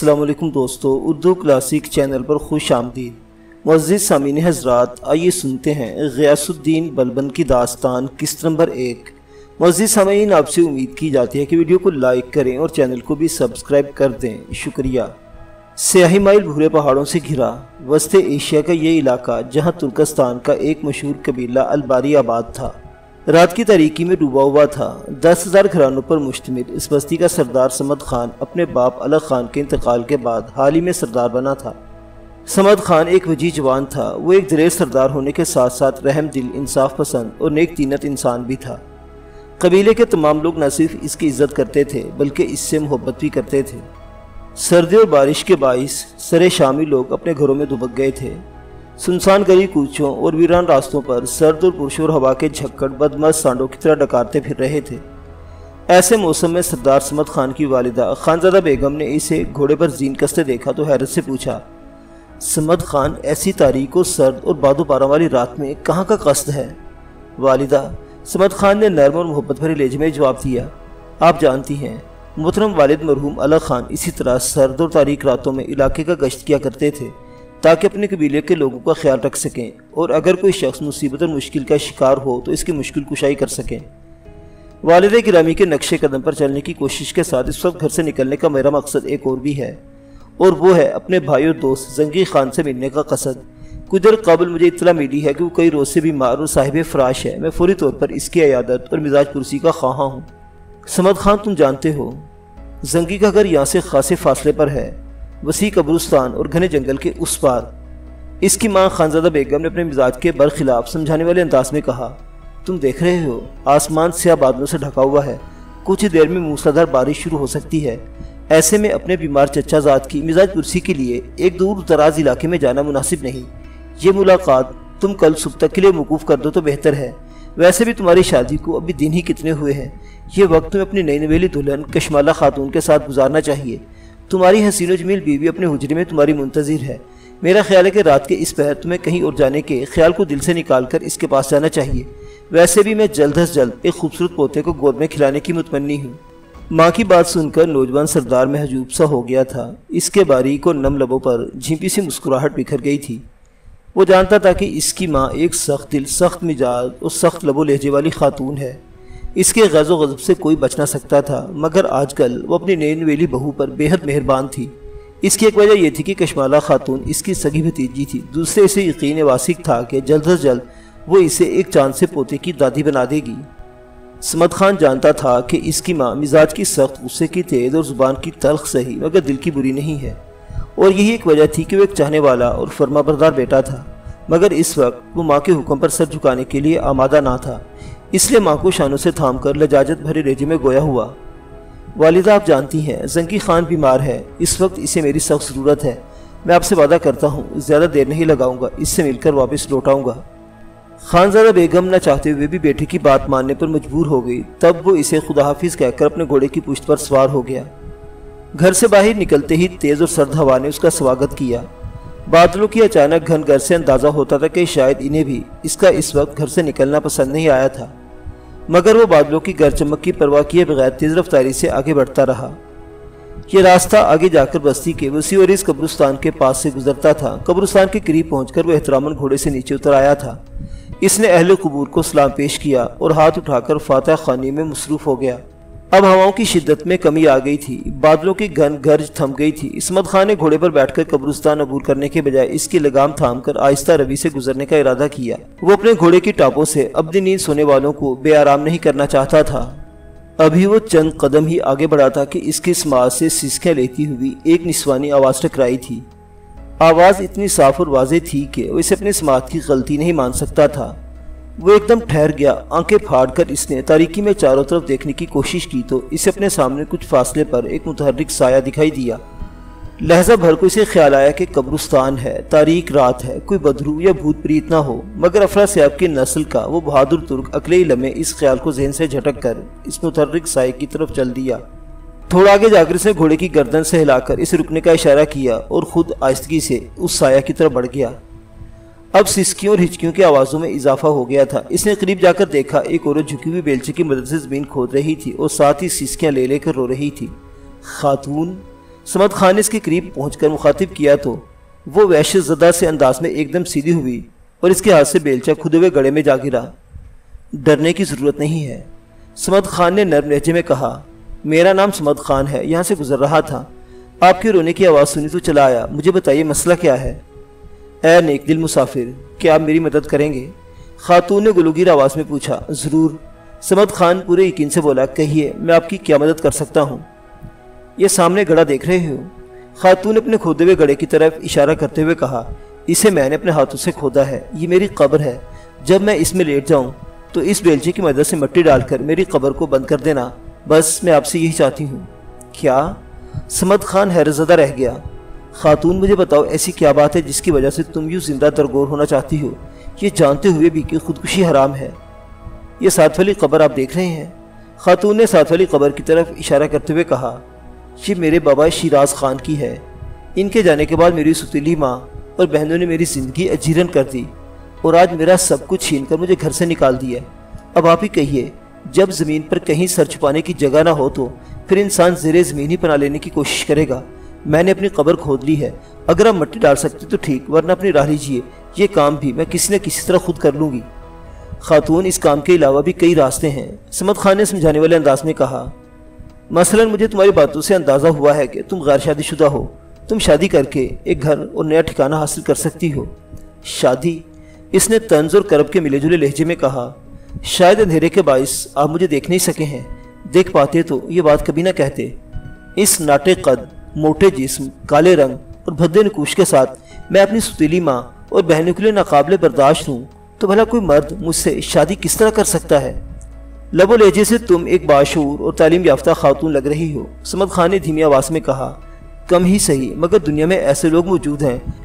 السلام علیکم دوستو، اردو کلاسک چینل پر خوش آمدید۔ معزز سامعین حضرات، آئیے سنتے ہیں غیاث الدین بلبن کی داستان قسط نمبر 1۔ معزز سامعین، آپ سے امید کی جاتی ہے کہ ویڈیو کو لائک کریں اور چینل کو بھی سبسکرائب کر دیں، شکریہ۔ سیاہی مائل بھورے پہاڑوں سے گھرا وسط ایشیا کا یہ علاقہ، جہاں ترکستان کا ایک مشہور قبیلہ الباری آباد تھا، رات کی تاریکی میں ڈوبا ہوا تھا۔ 10,000 گھرانوں پر مشتمل اس بستی کا سردار صمد خان اپنے باپ الغ خان کے انتقال کے بعد حال ہی میں سردار بنا تھا۔ صمد خان ایک وجیح جوان تھا۔ وہ ایک دلیر سردار ہونے کے ساتھ ساتھ رحم دل، انصاف پسند اور نیک طینت انسان بھی تھا۔ قبیلے کے تمام لوگ نہ صرف اس کی عزت کرتے تھے بلکہ اس سے محبت بھی کرتے تھے۔ سردی اور بارش کے باعث سرے شامی لوگ اپنے گھروں میں دبک گئے تھے۔ سنسان گلی کوچوں اور ویران راستوں پر سرد اور پرشور ہوا کے جھکڑ بدمست سانڈوں کی طرح ڈکارتے پھر رہے تھے۔ ایسے موسم میں سردار صمد خان کی والدہ خانزادہ بیگم نے اسے گھوڑے پر زین کستے دیکھا تو حیرت سے پوچھا، صمد خان، ایسی تاریک اور سرد اور بادو بارہ والی رات میں کہاں کا قصد ہے؟ والدہ، صمد خان نے نرم اور محبت بھرے لہجے میں جواب دیا، آپ جانتی ہیں محترم والد مرحوم الغ خان اسی طرح سرد اور تاریک راتوں میں علاقے کا گشت کیا کرتے تھے تاکہ اپنے قبیلے کے لوگوں کا خیال رکھ سکیں اور اگر کوئی شخص مصیبت اور مشکل کا شکار ہو تو اس کی مشکل کشائی کر سکیں۔ والد گرامی کے نقش قدم پر چلنے کی کوشش کے ساتھ اس وقت گھر سے نکلنے کا میرا مقصد ایک اور بھی ہے، اور وہ ہے اپنے بھائی اور دوست زنگی خان سے ملنے کا قصد۔ کچھ دیر قبل مجھے اطلاع ملی ہے کہ وہ کئی روز سے بیمار اور صاحب فراش ہے۔ میں فوری طور پر اس کی عیادت اور مزاج پرسی کا خواہاں ہوں۔ صمد خان، تم جانتے ہو زنگی کا گھر یہاں سے خاصے فاصلے پر ہے، وسیع قبرستان اور گھنے جنگل کے اس پار۔ اس کی ماں خانزادہ بیگم نے اپنے مزاج کے برخلاف سمجھانے والے انداز میں کہا، تم دیکھ رہے ہو آسمان سیاہ بادلوں سے ڈھکا ہوا ہے، کچھ دیر میں موسلادھار بارش شروع ہو سکتی ہے۔ ایسے میں اپنے بیمار چچا زاد کی مزاج پرسی کے لیے ایک دور دراز علاقے میں جانا مناسب نہیں۔ یہ ملاقات تم کل صبح تک کے لیے موقوف کر دو تو بہتر ہے۔ ویسے بھی تمہاری شادی کو ابھی دن ہی کتنے ہوئے ہیں۔ یہ وقت تمہیں اپنی نئی نویلی دلہن کشمالہ خاتون کے ساتھ گزارنا چاہیے۔ تمہاری حسین و جمیل بیوی اپنے حجرے میں تمہاری منتظر ہے۔ میرا خیال ہے کہ رات کے اس پہر تمہیں کہیں اور جانے کے خیال کو دل سے نکال کر اس کے پاس جانا چاہیے۔ ویسے بھی میں جلد از جلد ایک خوبصورت پوتے کو گود میں کھلانے کی متمنی ہوں۔ ماں کی بات سن کر نوجوان سردار محجوب سا ہو گیا تھا۔ اس کے باریک اور نم لبوں پر جھیپی سی مسکراہٹ بکھر گئی تھی۔ وہ جانتا تھا کہ اس کی ماں ایک سخت دل، سخت مزاج اور سخت لب و لہجے والی خاتون ہے۔ اس کے غیظ و غضب سے کوئی بچ نہ سکتا تھا، مگر آج کل وہ اپنی نئی نویلی بہو پر بے حد مہربان تھی۔ اس کی ایک وجہ یہ تھی کہ کشمالہ خاتون اس کی سگی بھتیجی تھی۔ دوسرے اسے یقین واثق تھا کہ جلد از جلد وہ اسے ایک چاند سے پوتے کی دادی بنا دے گی۔ صمد خان جانتا تھا کہ اس کی ماں مزاج کی سخت، غصے کی تیز اور زبان کی تلخ سہی مگر دل کی بری نہیں ہے، اور یہی ایک وجہ تھی کہ وہ ایک چاہنے والا اور فرما بردار بیٹا تھا، مگر اس وقت وہ ماں کے حکم پر سر جھکانے کے لیے آمادہ نہ تھا۔ اس لیے ماں کو شانوں سے تھام کر لجاجت بھرے لہجے میں گویا ہوا، والدہ، آپ جانتی ہیں زنگی خان بیمار ہے، اس وقت اسے میری سخت ضرورت ہے۔ میں آپ سے وعدہ کرتا ہوں زیادہ دیر نہیں لگاؤں گا، اس سے مل کر واپس لوٹ آؤں گا۔ خانزادہ بیگم نہ چاہتے ہوئے بھی بیٹے کی بات ماننے پر مجبور ہو گئی۔ تب وہ اسے خدا حافظ کہہ کر اپنے گھوڑے کی پشت پر سوار ہو گیا۔ گھر سے باہر نکلتے ہی تیز اور سرد ہوا نے اس کا سواگت کیا۔ بادلوں کی اچانک گھن گر سے اندازہ ہوتا تھا کہ شاید انہیں بھی اس کا اس وقت گھر سے نکلنا پسند نہیں آیا تھا، مگر وہ بادلوں کی گر چمک کی پرواہ کیے بغیر تیز رفتاری سے آگے بڑھتا رہا۔ یہ راستہ آگے جا کر بستی کے وسیع اور اس قبرستان کے پاس سے گزرتا تھا۔ قبرستان کے قریب پہنچ کر وہ احتراماً گھوڑے سے نیچے اتر آیا تھا۔ اس نے اہل قبور کو سلام پیش کیا اور ہاتھ اٹھا کر فاتحہ خوانی میں مصروف ہو گیا۔ اب ہواؤں کی شدت میں کمی آ گئی تھی، بادلوں کی گھن گرج تھم گئی تھی۔ صمد خان نے گھوڑے پر بیٹھ کر قبرستان عبور کرنے کے بجائے اس کی لگام تھام کر آہستہ روی سے گزرنے کا ارادہ کیا۔ وہ اپنے گھوڑے کی ٹاپوں سے اپنی نیند سونے والوں کو بے آرام نہیں کرنا چاہتا تھا۔ ابھی وہ چند قدم ہی آگے بڑھا تھا کہ اس کی سماعت سے سسکیاں لیتی ہوئی ایک نسوانی آواز ٹکرائی تھی۔ آواز اتنی صاف اور واضح تھی کہ وہ اسے اپنی سماعت کی غلطی نہیں مان سکتا تھا۔ وہ ایک دم ٹھہر گیا۔ آنکھیں پھاڑ کر اس نے تاریکی میں چاروں طرف دیکھنے کی کوشش کی تو اسے اپنے سامنے کچھ فاصلے پر ایک متحرک سایہ دکھائی دیا۔ لہجہ بھر کو اسے خیال آیا کہ قبرستان ہے، تاریک رات ہے، کوئی بدرو یا بھوت پریت نہ ہو، مگر افراسیاب کی نسل کا وہ بہادر ترک اکلے ہی لمحے اس خیال کو ذہن سے جھٹک کر اس متحرک سائے کی طرف چل دیا۔ تھوڑا آگے جا کر اس نے گھوڑے کی گردن سے ہلا کر اسے رکنے کا اشارہ کیا اور خود آہستگی سے اس سایہ کی طرف بڑھ گیا۔ اب سسکیوں اور ہچکیوں کی آوازوں میں اضافہ ہو گیا تھا۔ اس نے قریب جا کر دیکھا ایک عورت جھکی ہوئی بیلچے کی مدد سے زمین کھود رہی تھی اور ساتھ ہی سسکیاں لے لے کر رو رہی تھی۔ خاتون، समद खान ने इसके करीब पहुंचकर मुखातिब किया तो वो वहशत ज़दा से अंदाज में एकदम सीधी हुई और इसके हाथ से बेलचा खुदे हुए गड़े में जा गिरा। डरने की ज़रूरत नहीं है, समद खान ने नर्म लहजे में कहा। मेरा नाम समद खान है, यहाँ से गुजर रहा था, आपके रोने की आवाज़ सुनी तो चला आया। मुझे बताइए मसला क्या है? ऐ नेक दिल मुसाफिर, क्या आप मेरी मदद करेंगे? खातून ने गुलूगीर आवाज़ में पूछा। ज़रूर, समद खान पूरे यकीन से बोला। कहिए, मैं आपकी क्या मदद कर सकता हूँ? ये सामने गड़ा देख रहे हो? खातून ने अपने खोदे हुए गड़े की तरफ इशारा करते हुए कहा। इसे मैंने अपने हाथों से खोदा है, ये मेरी कब्र है। जब मैं इसमें लेट जाऊँ तो इस बेलचे की मदद से मिट्टी डालकर मेरी कब्र को बंद कर देना, बस मैं आपसे यही चाहती हूँ। क्या? समद खान हैरतज़दा रह गया। खातून, मुझे बताओ ऐसी क्या बात है जिसकी वजह से तुम यूँ जिंदा दरगोर होना चाहती हो, ये जानते हुए भी कि खुदकुशी हराम है? ये साथ वाली कब्र आप देख रहे हैं? खातून ने साथ वाली कब्र की तरफ इशारा करते हुए कहा। ये मेरे बाबा शिराज खान की है। इनके जाने के बाद मेरी सुतीली माँ और बहनों ने मेरी ज़िंदगी अजीरन कर दी और आज मेरा सब कुछ छीन कर मुझे घर से निकाल दिया। अब आप ही कहिए, जब ज़मीन पर कहीं सर छुपाने की जगह ना हो तो फिर इंसान ज़ेरे ज़मीन ही पना लेने की कोशिश करेगा। मैंने अपनी कब्र खोद ली है, अगर आप मिट्टी डाल सकते तो ठीक, वरना अपनी राह लीजिए। ये काम भी मैं किसी न किसी तरह खुद कर लूँगी। खातून, इस काम के अलावा भी कई रास्ते हैं, समद खान ने समझाने वाले अंदाज में कहा। मसलन मुझे तुम्हारी बातों से अंदाज़ा हुआ है कि तुम गैर शादीशुदा हो। तुम शादी करके एक घर और नया ठिकाना हासिल कर सकती हो। शादी? इसने तंज और करब के मिले जुले लहजे में कहा। शायद अंधेरे के बाइस आप मुझे देख नहीं सके हैं, देख पाते तो ये बात कभी ना कहते। इस नाटे कद, मोटे जिस्म, काले रंग और भद्दे नकूश के साथ मैं अपनी सुतीली माँ और बहनों के लिए नाकाबिले बर्दाश्त हूँ, तो भला कोई मर्द मुझसे शादी किस तरह कर सकता है? लबो लहजे से तुम एक बाशूर और तालीम याफ्ता खातून लग रही हो, समद खान ने धीमी आवाज़ में कहा। कम ही सही, मगर दुनिया में ऐसे लोग मौजूद हैं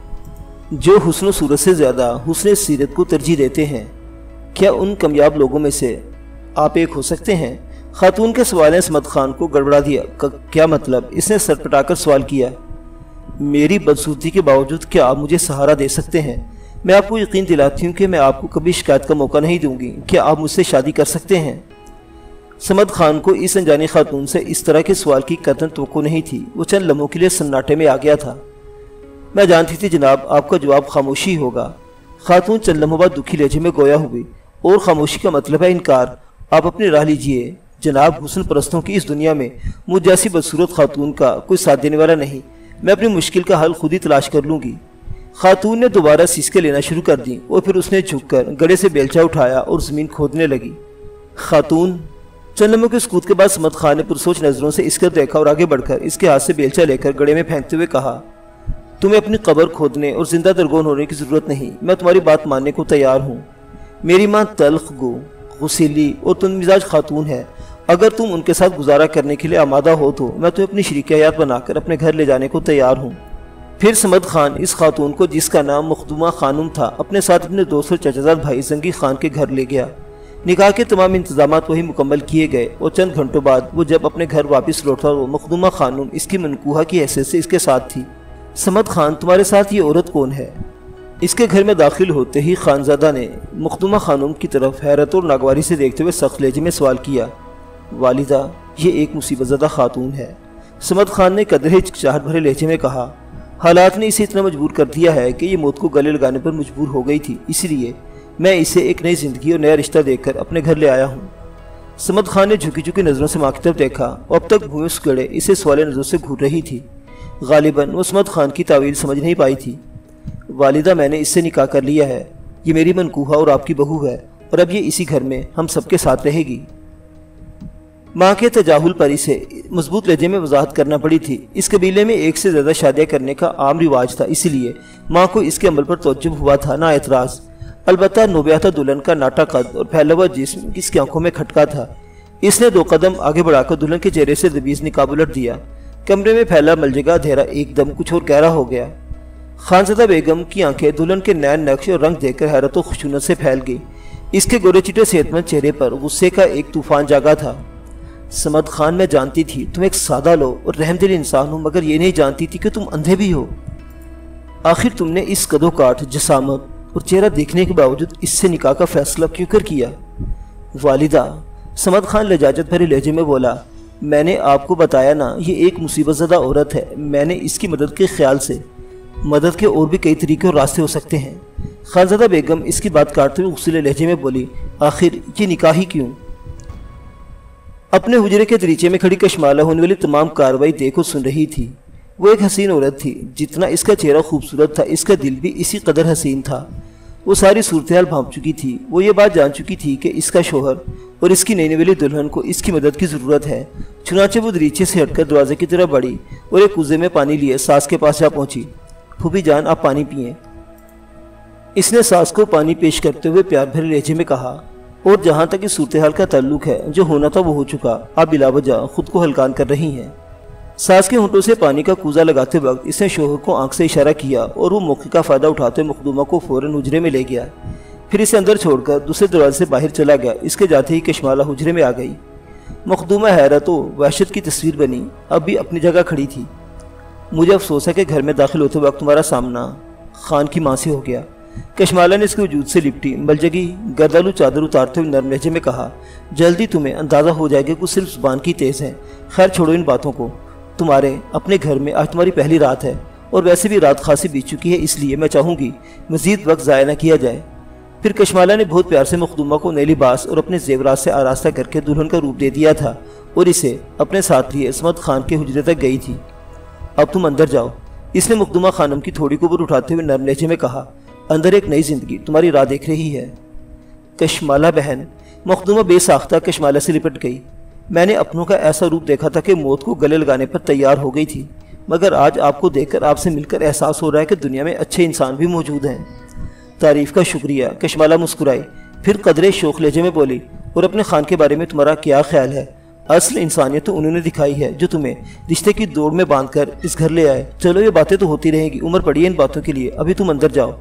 जो हुस्न सूरत से ज़्यादा हुस्न सीरत को तरजीह देते हैं। क्या उन कामयाब लोगों में से आप एक हो सकते हैं? खातून के सवाल ने समद खान को गड़बड़ा दिया। क्या मतलब? इसने सर पटाकर सवाल किया। मेरी बदसूरती के बावजूद क्या आप मुझे सहारा दे सकते हैं? मैं आपको यकीन दिलाती हूँ कि मैं आपको कभी शिकायत का मौका नहीं दूंगी। क्या आप मुझसे शादी कर सकते हैं? समद खान को इस अनजानी खातून से इस तरह के सवाल की कतई तवक्को नहीं थी। वो चंद लम्हों के लिए सन्नाटे में आ गया था। मैं जानती थी जनाब, आपका जवाब खामोशी होगा। खातून चंद लम्हों बाद दुखी लहजे में गोया हुई। और खामोशी का मतलब है इनकार। आप अपनी राह लीजिए जनाब, हुस्न परस्तों की इस दुनिया में मुझ जैसी बदसूरत खातून का कोई साथ देने वाला नहीं। मैं अपनी मुश्किल का हल खुद ही तलाश कर लूँगी। खातून ने दोबारा सीसके लेना शुरू कर दी और फिर उसने झुककर गड़े से बेलचा उठाया और ज़मीन खोदने लगी। खातून, चंद लम्हों के सुकूत के बाद समद खान ने पुरसोच नज़रों से इसका देखा और आगे बढ़कर इसके हाथ से बेलचा लेकर गड़े में फेंकते हुए कहा। तुम्हें अपनी कब्र खोदने और जिंदा दरगोन होने की ज़रूरत नहीं। मैं तुम्हारी बात मानने को तैयार हूँ। मेरी माँ तल्ख गो, गुस्सैली और तुंद मिजाज खातून है। अगर तुम उनके साथ गुजारा करने के लिए आमादा हो तो मैं तुम्हें अपनी शरीक हयात बनाकर अपने घर ले जाने को तैयार हूँ। फिर समद खान इस खातून को, जिसका नाम मखदूमा खानम था, अपने साथ अपने दोस्त और चचाजाद भाई जंगी खान के घर ले गया। निकाह के तमाम इंतजाम वही मुकम्मल किए गए और चंद घंटों बाद वो जब अपने घर वापस लौटा वो मखदूमा खानम इसकी मनकूहा की हैसियत से इसके साथ थी। समद खान, तुम्हारे साथ ये औरत कौन है? इसके घर में दाखिल होते ही खानजादा ने मखदूमा खानम की तरफ हैरत और नागवारी से देखते हुए सख्त लहजे में सवाल किया। वालिदा, ये एक मुसीबतज़दा खातून है। समद खान ने कदरे हिचकिचाहट भरे लहजे में कहा। हालात ने इसे इतना मजबूर कर दिया है कि ये मौत को गले लगाने पर मजबूर हो गई थी, इसलिए मैं इसे एक नई ज़िंदगी और नया रिश्ता देकर अपने घर ले आया हूँ। समद खान ने झुकी झुकी नज़रों से माँ की तरफ देखा और अब तक भूमि सुगड़े इसे सवाल नज़रों से घूर रही थी। गालिबन वो समद खान की तावील समझ नहीं पाई थी। वालिदा, मैंने इससे निकाह कर लिया है। ये मेरी मनकूहा और आपकी बहू है और अब ये इसी घर में हम सबके साथ रहेगी। माँ के तजाहुल पर इसे मजबूत लहजे में वजाहत करना पड़ी थी। इस कबीले में एक से ज़्यादा शादियाँ करने का आम रिवाज था, इसलिए माँ को इसके अमल पर तवज्जुह हुआ था, ना एतराज़। अलबत्ता नोबियाता दुल्हन का नाटा कद और फैला हुआ जिस्म इसकी आंखों में खटका था। इसने 2 कदम आगे बढ़ाकर दुल्हन के चेहरे से दबीज निकाब उलट दिया। कमरे में फैला मलजगा अंधेरा एकदम कुछ और गहरा हो गया। खानज़दा बेगम की आंखें दुल्हन के नैन नक्श और रंग देखकर हैरत और खुशूनत से फैल गई। इसके गोरे चिटे सेहतमंद चेहरे पर गुस्से का एक तूफान जागा था। समद खान, मैं जानती थी तुम एक सादा लो और रहमदिल इंसान हो, मगर ये नहीं जानती थी कि तुम अंधे भी हो। आखिर तुमने इस कदो काठ, जसामत और चेहरा देखने के बावजूद इससे निकाह का फैसला क्यों कर किया? वालिदा, समद खान लजाजत भरे लहजे में बोला, میں نے آپ کو بتایا نا، یہ ایک مصیبت زدہ عورت ہے، میں نے اس کی مدد کے خیال سے مدد کے اور بھی کئی طریقے اور راستے ہو سکتے ہیں۔ خانزادہ بیگم اس کی بات کاٹتے ہوئے غصیلے لہجے میں بولی، آخر یہ نکاح ہی کیوں؟ اپنے حجرے کے دریچے میں کھڑی کشمالہ ہونے والی تمام کارروائی دیکھ اور سن رہی تھی۔ وہ ایک حسین عورت تھی، جتنا اس کا چہرہ خوبصورت تھا اس کا دل بھی اسی قدر حسین تھا۔ وہ ساری صورتحال بھانپ چکی تھی، وہ یہ بات جان چکی تھی کہ اس کا شوہر اور اس کی نئی نویلی دلہن کو اس کی مدد کی ضرورت ہے۔ چنانچہ وہ دریچے سے ہٹ کر دروازے کی طرف بڑھی اور ایک کوزے میں پانی لیے ساس کے پاس جا پہنچی۔ پھوپھی جان، آپ پانی پئیں۔ اس نے ساس کو پانی پیش کرتے ہوئے پیار بھرے لہجے میں کہا، اور جہاں تک اس صورتحال کا تعلق ہے، جو ہونا تھا وہ ہو چکا، آپ بلا وجہ خود کو ہلکان کر رہی ہیں۔ ساس کے ہونٹوں سے پانی کا کوزہ لگاتے وقت اس نے شوہر کو آنکھ سے اشارہ کیا اور وہ موقع کا فائدہ اٹھاتے مخدومہ کو فوراً حجرے میں لے گیا، پھر اسے اندر چھوڑ کر دوسرے دروازے سے باہر چلا گیا۔ اس کے جاتے ہی کشمالہ حجرے میں آ گئی۔ مخدومہ حیرت و وحشت کی تصویر بنی اب بھی اپنی جگہ کھڑی تھی۔ مجھے افسوس ہے کہ گھر میں داخل ہوتے وقت تمہارا سامنا خان کی ماں سے ہو گیا۔ کشمالہ نے اس کے وجود سے لپٹی ملجگی گردالو چادر اتارتے ہوئے نرم لہجے میں کہا، جلدی تمہیں اندازہ ہو جائے گا کہ صرف زبان کی تیز ہے۔ خیر چھوڑو ان باتوں کو، تمہارے اپنے گھر میں آج تمہاری پہلی رات ہے، اور ویسے بھی رات خاصی بیت چکی ہے، اس لیے میں چاہوں گی مزید وقت ضائع نہ کیا جائے۔ پھر کشمالہ نے بہت پیار سے مخدومہ کو نئے لباس اور اپنے زیورات سے آراستہ کر کے دلہن کا روپ دے دیا تھا اور اسے اپنے ساتھ لیے عصمت خان کے حجرے تک گئی تھی۔ اب تم اندر جاؤ، اس نے مخدومہ خانم کی تھوڑی کو اوپر اٹھاتے ہوئے نرم لہجے میں کہا، اندر ایک نئی زندگی تمہاری راہ دیکھ رہی ہے۔ کشمالہ بہن، مخدومہ بے ساختہ کشمالہ سے لپٹ گئی۔ میں نے اپنوں کا ایسا روپ دیکھا تھا کہ موت کو گلے لگانے پر تیار ہو گئی تھی، مگر آج آپ کو دیکھ کر، آپ سے مل کر احساس ہو رہا ہے کہ دنیا میں اچھے انسان بھی موجود ہیں۔ تعریف کا شکریہ، کشمالہ مسکرائی، پھر قدرے شوخ لہجے میں بولی، اور اپنے خان کے بارے میں تمہارا کیا خیال ہے؟ اصل انسانیت تو انہوں نے دکھائی ہے جو تمہیں رشتے کی دوڑ میں باندھ کر اس گھر لے آئے۔ چلو یہ باتیں تو ہوتی رہیں گی، عمر پڑی ہے ان باتوں کے لیے، ابھی تم اندر جاؤ۔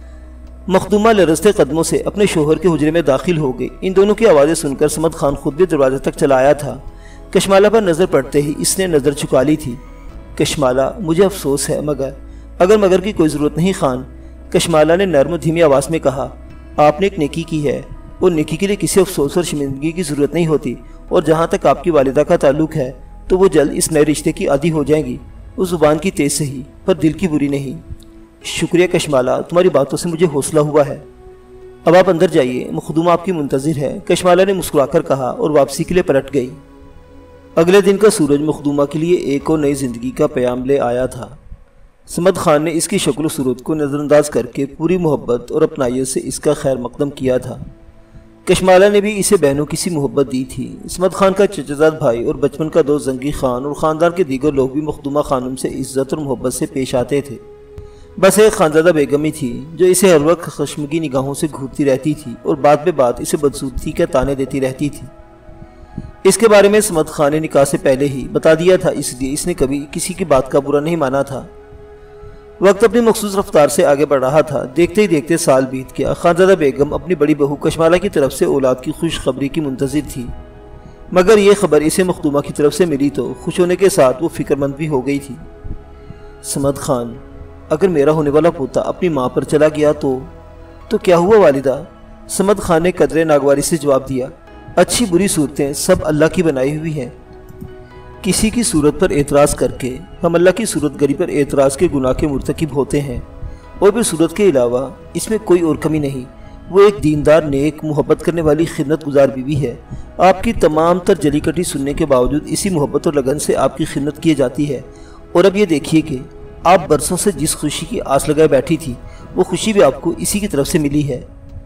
مخدومہ لرزتے قدموں سے اپنے شوہر کے حجرے میں داخل ہو گئی۔ ان دونوں کی آوازیں سن کر صمد خان خود بھی دروازے تک چلا آیا تھا۔ کشمالہ پر نظر پڑتے ہی اس نے نظر چکا لی تھی۔ کشمالہ، مجھے افسوس ہے، مگر کی کوئی ضرورت نہیں خان، کشمالہ نے نرم و دھیمی آواز میں کہا، آپ نے ایک نیکی کی ہے اور نیکی کے لیے کسی افسوس اور شرمندگی کی ضرورت نہیں ہوتی، اور جہاں تک آپ کی والدہ کا تعلق ہے تو وہ جلد اس نئے رشتے کی عادی ہو جائیں گی۔ اس زبان کی تیز سے ہی، پر دل کی بری نہیں۔ شکریہ کشمالہ، تمہاری باتوں سے مجھے حوصلہ ہوا ہے۔ اب آپ اندر جائیے، مخدومہ آپ کی منتظر ہے، کشمالہ نے مسکرا کر کہا اور واپسی کے لیے پلٹ گئی۔ اگلے دن کا سورج مخدومہ کے لیے ایک اور نئی زندگی کا پیام لے آیا تھا۔ صمد خان نے اس کی شکل و صورت کو نظر انداز کر کے پوری محبت اور اپنائیت سے اس کا خیر مقدم کیا تھا۔ کشمالہ نے بھی اسے بہنوں کی سی محبت دی تھی۔ صمد خان کا چچا زاد بھائی اور بچپن کا دوست زنگی خان اور خاندان کے دیگر لوگ بھی مخدومہ خانم سے عزت اور محبت سے پیش آتے تھے۔ بس ایک خانزادہ بیگم ہی تھی جو اسے ہر وقت خشمگی نگاہوں سے گھورتی رہتی تھی اور بات بے بات اسے بدسلوکی کے طعنے دیتی رہتی تھی۔ اس کے بارے میں صمد خان نے نکاح سے پہلے ہی بتا دیا تھا، اس لیے اس نے کبھی کسی کی بات کا برا نہیں مانا تھا۔ وقت اپنی مخصوص رفتار سے آگے بڑھ رہا تھا۔ دیکھتے ہی دیکھتے سال بیت گیا۔ خانزادہ بیگم اپنی بڑی بہو کشمالہ کی طرف سے اولاد کی خوشخبری کی منتظر تھی، مگر یہ خبر اسے مخدومہ کی طرف سے ملی تو خوش ہونے کے ساتھ وہ فکر مند بھی ہو گئی تھی۔ صمد خان، اگر میرا ہونے والا پوتا اپنی ماں پر چلا گیا تو کیا ہوا والدہ؟ صمد خان نے قدرے ناگواری سے جواب دیا، اچھی بری صورتیں سب اللہ کی بنائی ہوئی ہیں۔ کسی کی صورت پر اعتراض کر کے ہم اللہ کی صورت گری پر اعتراض کے گناہ کے مرتکب ہوتے ہیں، اور پھر صورت کے علاوہ اس میں کوئی اور کمی نہیں۔ وہ ایک دیندار، نیک، محبت کرنے والی، خدمت گزار بیوی ہے۔ آپ کی تمام تر جلی کٹی سننے کے باوجود اسی محبت اور لگن سے آپ کی خدمت کی جاتی ہے، اور اب یہ دیکھیے کہ آپ برسوں سے جس خوشی کی آس لگائے بیٹھی تھی وہ خوشی بھی آپ کو اسی کی طرف سے ملی ہے۔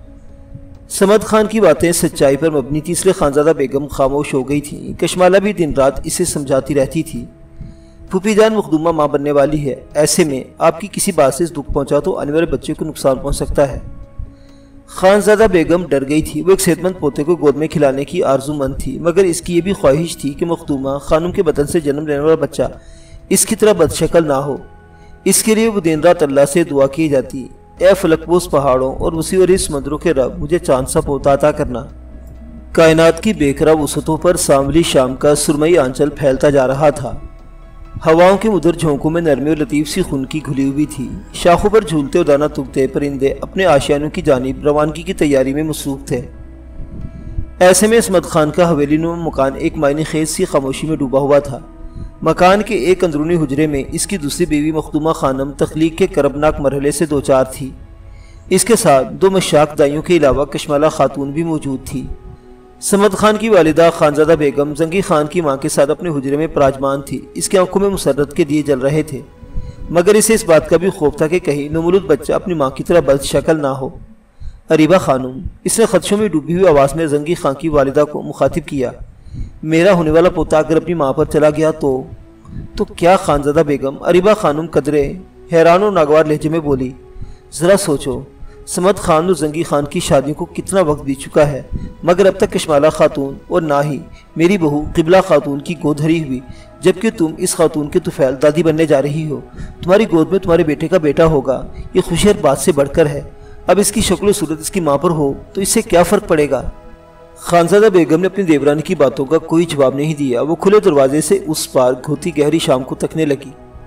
صمد خان کی باتیں سچائی پر مبنی تھی، اس لیے خانزادہ بیگم خاموش ہو گئی تھی۔ کشمالہ بھی دن رات اسے سمجھاتی رہتی تھی، پھوپھی جان مخدومہ ماں بننے والی ہے، ایسے میں آپ کی کسی بات سے دکھ پہنچا تو آنے والے بچے کو نقصان پہنچ سکتا ہے۔ خانزادہ بیگم ڈر گئی تھی۔ وہ ایک صحت مند پوتے کو گود میں کھلانے کی آرزو مند تھی، مگر اس کی یہ بھی خواہش تھی کہ مخدومہ خانم کے بدن سے جنم لینے والا بچہ اس کی طرح بدشکل نہ ہو۔ اس کے لیے وہ دن رات اللہ سے دعا کی جاتی، اے فلک پوش پہاڑوں اور وسیع و عریض سمندروں کے رب، مجھے چاند سا پوتا عطا کرنا۔ کائنات کی بے قرار وسعتوں پر سانولی شام کا سرمئی آنچل پھیلتا جا رہا تھا۔ ہواؤں کے مدر جھونکوں میں نرمی اور لطیف سی خنکی گھلی ہوئی تھی۔ شاخوں پر جھولتے اور دانہ تگتے پرندے اپنے آشیانوں کی جانب روانگی کی تیاری میں مصروف تھے۔ ایسے میں اسمت خان کا حویلی نما مکان ایک معنی خیز سی خاموشی میں ڈوبا ہوا تھا۔ مکان کے ایک اندرونی حجرے میں اس کی دوسری بیوی مخدومہ خانم تخلیق کے کربناک مرحلے سے دوچار تھی۔ اس کے ساتھ 2 مشاق دائیوں کے علاوہ کشمالہ خاتون بھی موجود تھی۔ سمد خان کی والدہ خانزادہ بیگم زنگی خان کی ماں کے ساتھ اپنے حجرے میں پراجمان تھی۔ اس کی آنکھوں میں مسرت کے دیے جل رہے تھے، مگر اسے اس بات کا بھی خوف تھا کہ کہیں نومولود بچہ اپنی ماں کی طرح بد شکل نہ ہو۔ اریبہ خانم، اس نے خدشوں میں ڈوبی ہوئی آواز میں زنگی خان کی والدہ کو مخاطب کیا، میرا ہونے والا پوتا اگر اپنی ماں پر چلا گیا تو کیا؟ خانزادہ بیگم اریبہ خانم قدرے حیران و ناگوار لہجے میں بولی، ذرا سوچو، سمد خان اور زنگی خان کی شادیوں کو کتنا وقت بیت چکا ہے، مگر اب تک کشمالہ خاتون اور نہ ہی میری بہو قبلہ خاتون کی گود ہری ہوئی، جبکہ تم اس خاتون کے طفیل دادی بننے جا رہی ہو۔ تمہاری گود میں تمہارے بیٹے کا بیٹا ہوگا، یہ خوشی ہر بات سے بڑھ کر ہے۔ اب اس کی شکل و صورت اس کی ماں پر ہو تو اس سے کیا فرق پڑے گا؟ خانزادہ بیگم نے اپنی دیورانی کی باتوں کا کوئی جواب نہیں دیا۔ وہ کھلے دروازے سے اس پار گھوتی گہری شام کو تکنے لگی۔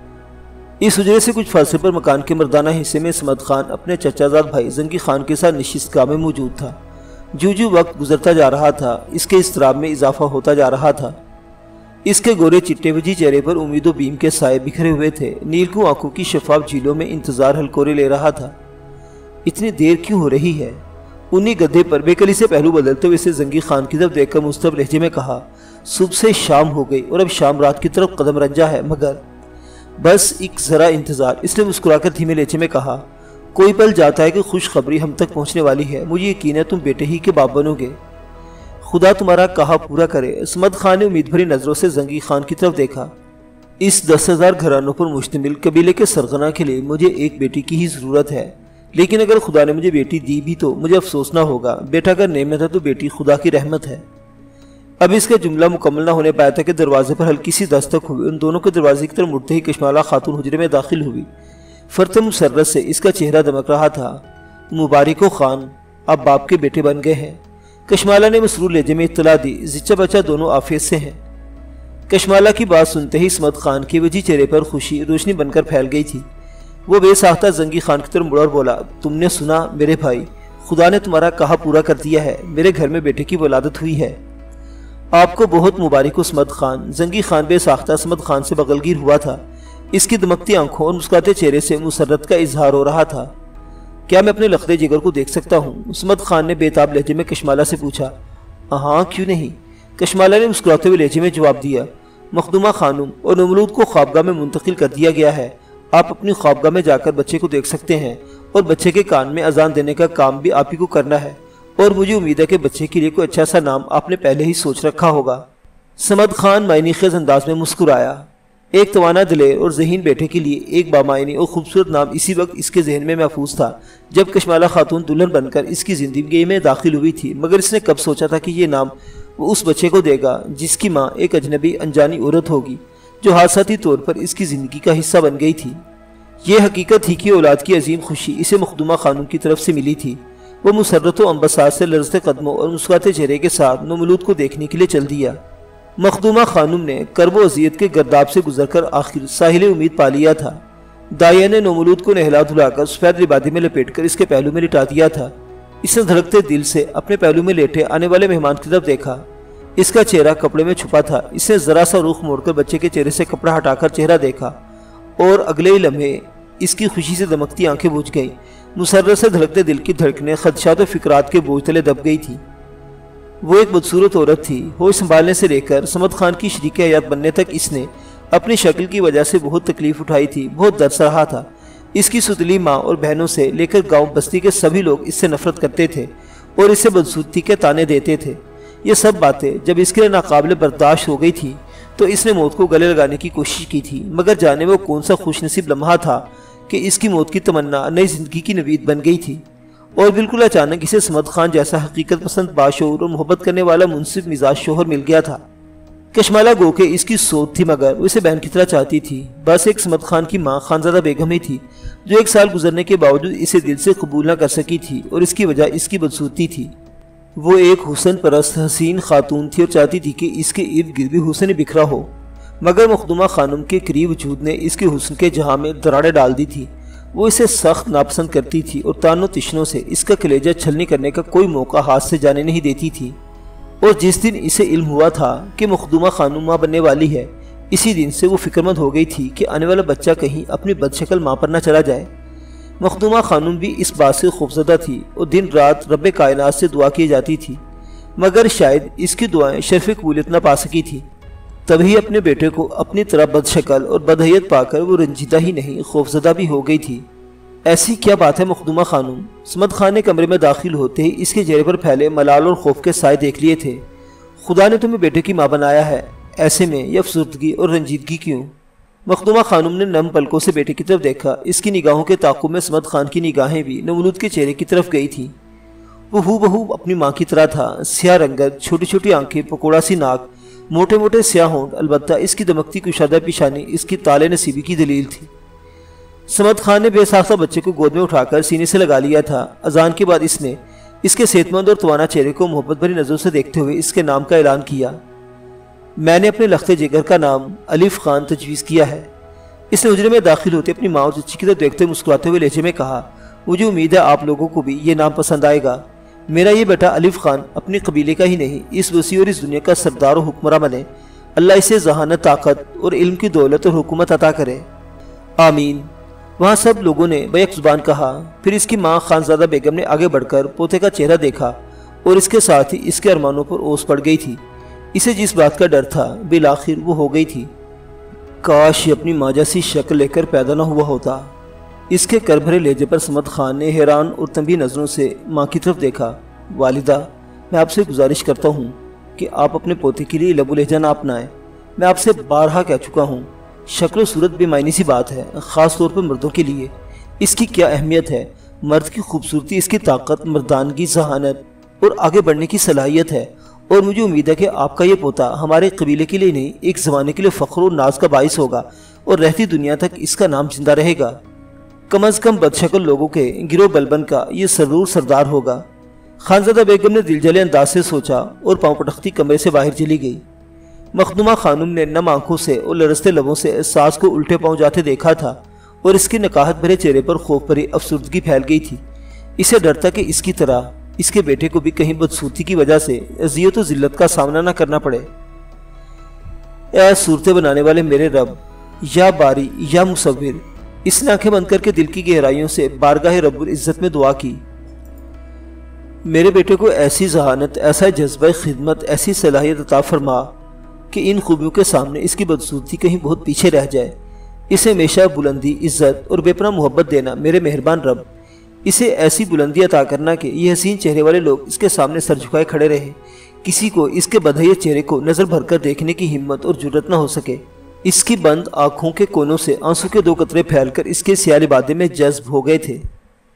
اس حجرے سے کچھ فاصلے پر مکان کے مردانہ حصے میں سمد خان اپنے چچا زاد بھائی زنگی خان کے ساتھ نشستگاہ میں موجود تھا۔ جو وقت گزرتا جا رہا تھا اس کے اضطراب میں اضافہ ہوتا جا رہا تھا۔ اس کے گورے چٹے وجی چہرے پر امید و بیم کے سائے بکھرے ہوئے تھے، نیلکوں آنکھوں کی شفاف جھیلوں میں انتظار ہلکورے لے رہا تھا۔ اتنی دیر کیوں ہو رہی ہے؟ انہی گدھے پر بے کلی سے پہلو بدلتے ہوئے اسے زنگی خان کی طرف دیکھ کر مستب لہجے میں کہا، صبح سے شام ہو گئی اور اب شام رات کی طرف قدم رنجا ہے، مگر بس ایک ذرا انتظار۔ اس نے مسکرا کر دھیمے لہجے میں کہا، کوئی پل جاتا ہے کہ خوشخبری ہم تک پہنچنے والی ہے، مجھے یقین ہے تم بیٹے ہی کے باپ بنو گے، خدا تمہارا کہا پورا کرے۔ سمد خان نے امید بھری نظروں سے زنگی خان کی طرف دیکھا، اس 10,000 گھرانوں پر مشتمل قبیلے کے سرغنہ کے لیے مجھے ایک بیٹی کی ہی ضرورت ہے، لیکن اگر خدا نے مجھے بیٹی دی بھی تو مجھے افسوس نہ ہوگا، بیٹا اگر نعمت ہے تو بیٹی خدا کی رحمت ہے۔ اب اس کا جملہ مکمل نہ ہونے پایا تھا کہ دروازے پر ہلکی سی دستک ہوئی۔ ان دونوں کے دروازے کی طرف مڑتے ہی کشمالہ خاتون حجرے میں داخل ہوئی۔ فرط مسرت سے اس کا چہرہ دمک رہا تھا۔ مبارک ہو خان، اب باپ کے بیٹے بن گئے ہیں۔ کشمالہ نے مسرور لہجے میں اطلاع دی، زچہ بچہ دونوں عافیت سے ہیں۔ کشمالہ کی بات سنتے ہی سمد خان کے وجی چہرے پر خوشی روشنی بن کر پھیل گئی تھی۔ وہ بے ساختہ زنگی خان کی طرف مڑا اور بولا، تم نے سنا میرے بھائی، خدا نے تمہارا کہا پورا کر دیا ہے، میرے گھر میں بیٹے کی ولادت ہوئی ہے۔ آپ کو بہت مبارک ہو سمد خان۔ زنگی خان بے ساختہ سمد خان سے بغلگیر ہوا تھا۔ اس کی دمکتی آنکھوں اور مسکراتے چہرے سے مسرت کا اظہار ہو رہا تھا۔ کیا میں اپنے لخدے جگر کو دیکھ سکتا ہوں؟ سمد خان نے بے تاب لہجے میں کشمالہ سے پوچھا۔ ہاں کیوں نہیں؟ کشمالہ نے مسکراتے ہوئے لہجے میں جواب دیا۔ مخدومہ خانم اور نومولود کو خوابگاہ میں منتقل کر دیا گیا ہے، آپ اپنی خوابگاہ میں جا کر بچے کو دیکھ سکتے ہیں، اور بچے کے کان میں اذان دینے کا کام بھی آپ ہی کو کرنا ہے، اور مجھے امید ہے کہ بچے کے لیے کوئی اچھا سا نام آپ نے پہلے ہی سوچ رکھا ہوگا۔ سمد خان معنی خیز انداز میں مسکرایا۔ ایک توانا دلیر اور ذہین بیٹے کے لیے ایک بامعنی اور خوبصورت نام اسی وقت اس کے ذہن میں محفوظ تھا جب کشمالہ خاتون دلہن بن کر اس کی زندگی میں داخل ہوئی تھی، مگر اس نے کب سوچا تھا کہ یہ نام وہ اس بچے کو دے گا جس کی ماں ایک اجنبی انجانی عورت ہوگی جو حادثاتی طور پر اس کی زندگی کا حصہ بن گئی تھی۔ یہ حقیقت تھی کہ اولاد کی عظیم خوشی اسے مخدومہ خانم کی طرف سے ملی تھی۔ وہ مسرت و انبساط سے لرزتے قدموں اور مسکراتے چہرے کے ساتھ نومولود کو دیکھنے کے لیے چل دیا۔ مخدومہ خانم نے کرب و اذیت کے گرداب سے گزر کر آخر ساحل امید پا لیا تھا۔ دائیا نے نومولود کو نہلا دھلا کر سفید لبادی میں لپیٹ کر اس کے پہلو میں لٹا دیا تھا۔ اس نے دھڑکتے دل سے اپنے پہلو میں لیٹے آنے والے مہمان کی طرف دیکھا۔ اس کا چہرہ کپڑے میں چھپا تھا۔ اس نے ذرا سا رخ موڑ کر بچے کے چہرے سے کپڑا ہٹا کر چہرہ دیکھا، اور اگلے ہی لمحے اس کی خوشی سے دمکتی آنکھیں بجھ گئیں۔ مسرت سے دھڑکتے دل کی دھڑکنیں خدشات و فکرات کے بوجھ تلے دب گئی تھی۔ وہ ایک بدصورت عورت تھی۔ ہوش سنبھالنے سے لے کر سمد خان کی شریک حیات بننے تک اس نے اپنی شکل کی وجہ سے بہت تکلیف اٹھائی تھی، بہت درس رہا تھا۔ اس کی ستلی ماں اور بہنوں سے لے کر گاؤں بستی کے سبھی لوگ اس سے نفرت کرتے تھے اور اسے بدصورتی کے تانے دیتے تھے۔ یہ سب باتیں جب اس کے لیے ناقابل برداشت ہو گئی تھی تو اس نے موت کو گلے لگانے کی کوشش کی تھی، مگر جانے وہ کون سا خوش نصیب لمحہ تھا کہ اس کی موت کی تمنا نئی زندگی کی نوید بن گئی تھی، اور بالکل اچانک اسے سمد خان جیسا حقیقت پسند باشعور اور محبت کرنے والا منصف مزاج شوہر مل گیا تھا۔ کشمالہ گو کہ اس کی سوچ تھی، مگر وہ اسے بہن کی طرح چاہتی تھی۔ بس ایک سمد خان کی ماں خانزادہ بیگم ہی تھی جو 1 سال گزرنے کے باوجود اسے دل سے قبول نہ کر سکی تھی، اور اس کی وجہ اس کی بدصورتی تھی۔ وہ ایک حسن پرست حسین خاتون تھی اور چاہتی تھی کہ اس کے ارد گرد بھی حسن بکھرا ہو، مگر مخدومہ خانم کے قریب وجود نے اس کے حسن کے جہاں میں دراڑیں ڈال دی تھی۔ وہ اسے سخت ناپسند کرتی تھی اور تانوں تشنوں سے اس کا کلیجہ چھلنی کرنے کا کوئی موقع ہاتھ سے جانے نہیں دیتی تھی۔ اور جس دن اسے علم ہوا تھا کہ مخدومہ خانم ماں بننے والی ہے، اسی دن سے وہ فکرمند ہو گئی تھی کہ آنے والا بچہ کہیں اپنی بدشکل ماں پر نہ چلا جائے۔ مخدومہ خانم بھی اس بات سے خوفزدہ تھی اور دن رات رب کائنات سے دعا کی جاتی تھی، مگر شاید اس کی دعائیں شرف قبولیت نہ پا سکی تھی۔ تبھی اپنے بیٹے کو اپنی طرح بدشکل اور بدحیت پا کر وہ رنجیدہ ہی نہیں خوفزدہ بھی ہو گئی تھی۔ ایسی کیا بات ہے مخدومہ خانم؟ صمد خان نے کمرے میں داخل ہوتے ہی اس کے چہرے پر پھیلے ملال اور خوف کے سائے دیکھ لیے تھے۔ خدا نے تمہیں بیٹے کی ماں بنایا ہے، ایسے میں یہ افسردگی اور رنجیدگی کیوں؟ مخدومہ خانم نے نم پلکوں سے بیٹے کی طرف دیکھا۔ اس کی نگاہوں کے تعاقب میں صمد خان کی نگاہیں بھی نمرود کے چہرے کی طرف گئی تھیں۔ وہ ہو بہو اپنی ماں کی طرح تھا، سیاہ رنگت، چھوٹی چھوٹی آنکھیں، پکوڑا سی ناک، موٹے موٹے سیاہ ہونٹ، البتہ اس کی دمکتی کشادہ پیشانی اس کی طالع نصیبی کی دلیل تھی۔ صمد خان نے بے ساختہ بچے کو گود میں اٹھا کر سینے سے لگا لیا تھا۔ اذان کے بعد اس نے اس کے صحت مند اور توانا چہرے کو محبت بھری نظروں سے دیکھتے ہوئے اس کے نام کا اعلان کیا۔ میں نے اپنے لخت جگر کا نام الف خان تجویز کیا ہے۔ اس نے حجرے میں داخل ہوتے اپنی ماں اور چچی کی طرف دیکھتے ہوئے مسکراتے ہوئے لہجے میں کہا، مجھے امید ہے آپ لوگوں کو بھی یہ نام پسند آئے گا۔ میرا یہ بیٹا الف خان اپنے قبیلے کا ہی نہیں، اس وسیع اور اس دنیا کا سردار و حکمراں بنے۔ اللہ اسے ذہانت، طاقت اور علم کی دولت اور حکومت عطا کرے، آمین۔ وہاں سب لوگوں نے بیک زبان کہا۔ پھر اس کی ماں خانزادہ بیگم نے آگے بڑھ کر پوتے کا چہرہ دیکھا اور اس کے ساتھ ہی اس کے ارمانوں پر اوس پڑ گئی تھی۔ اسے جس بات کا ڈر تھا بالآخر وہ ہو گئی تھی۔ کاش یہ اپنی ماں جیسی شکل لے کر پیدا نہ ہوا ہوتا۔ اس کے کر بھرے لہجے پر صمد خان نے حیران اور تنبیہ نظروں سے ماں کی طرف دیکھا۔ والدہ، میں آپ سے گزارش کرتا ہوں کہ آپ اپنے پوتے کے لیے لب و لہجہ نہ اپنائیں۔ میں آپ سے بارہا کہہ چکا ہوں، شکل و صورت بے معنی سی بات ہے، خاص طور پر مردوں کے لیے۔ اس کی کیا اہمیت ہے؟ مرد کی خوبصورتی اس کی طاقت، مردانگی، ذہانت اور آگے بڑھنے کی صلاحیت ہے، اور مجھے امید ہے کہ آپ کا یہ پوتا ہمارے قبیلے کے لیے نہیں، ایک زمانے کے لیے فخر و ناز کا باعث ہوگا اور رہتی دنیا تک اس کا نام زندہ رہے گا۔ کم از کم بدشکل لوگوں کے گروہ بلبن کا یہ سرور سردار ہوگا۔ خانزادہ بیگم نے دلجلے انداز سے سوچا اور پاؤں پٹختی کمرے سے باہر چلی گئی۔ مخدومہ خانم نے نم آنکھوں سے اور لرزتے لبوں سے ساس کو الٹے پاؤں جاتے دیکھا تھا اور اس کے نکاحت بھرے چہرے پر خوف بھری افسردگی پھیل گئی تھی۔ اسے ڈر تھا کہ اس کی طرح اس کے بیٹے کو بھی کہیں بدصورتی کی وجہ سے اذیت و ذلت کا سامنا نہ کرنا پڑے۔ اے صورتیں بنانے والے میرے رب، یا باری یا مصور، اس نے آنکھیں بند کر کے دل کی گہرائیوں سے بارگاہ رب العزت میں دعا کی، میرے بیٹے کو ایسی ذہانت، ایسا جذبہ خدمت، ایسی صلاحیت عطا فرما کہ ان خوبیوں کے سامنے اس کی بدصورتی کہیں بہت پیچھے رہ جائے۔ اسے ہمیشہ بلندی، عزت اور بے پناہ محبت دینا میرے مہربان رب۔ اسے ایسی بلندی عطا کرنا کہ یہ حسین چہرے والے لوگ اس کے سامنے سر جھکائے کھڑے رہے، کسی کو اس کے بدحیت چہرے کو نظر بھر کر دیکھنے کی ہمت اور جرت نہ ہو سکے۔ اس کی بند آنکھوں کے کونوں سے آنسو کے 2 قطرے پھیل کر اس کے سیاہ لبادے میں جذب ہو گئے تھے۔